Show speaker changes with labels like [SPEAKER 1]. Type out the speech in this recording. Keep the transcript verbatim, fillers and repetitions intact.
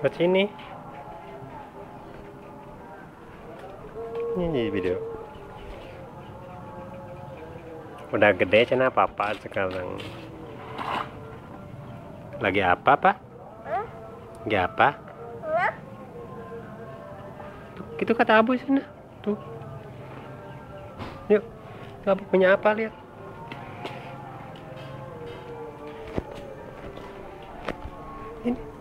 [SPEAKER 1] Ke sini. Ini video. Udah gede cina papa sekarang. Lagi apa, Pak? Lagi apa? Tuh, itu kata Abu sana. Tuh. Yuk. Tuh, Abu punya apa, lihat. Ini.